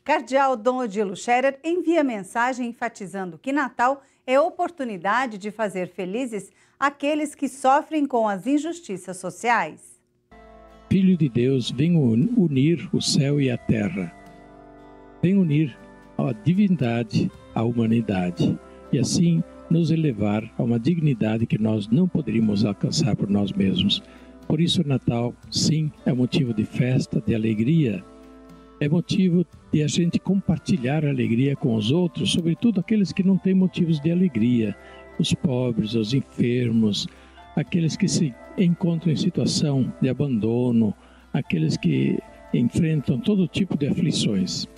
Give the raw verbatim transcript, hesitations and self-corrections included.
Cardeal Dom Odilo Scherer envia mensagem enfatizando que Natal é oportunidade de fazer felizes aqueles que sofrem com as injustiças sociais. Filho de Deus, vem unir o céu e a terra. Vem unir a divindade à humanidade e assim nos elevar a uma dignidade que nós não poderíamos alcançar por nós mesmos. Por isso o Natal, sim, é motivo de festa, de alegria. É motivo de a gente compartilhar a alegria com os outros, sobretudo aqueles que não têm motivos de alegria, os pobres, os enfermos, aqueles que se encontram em situação de abandono, aqueles que enfrentam todo tipo de aflições.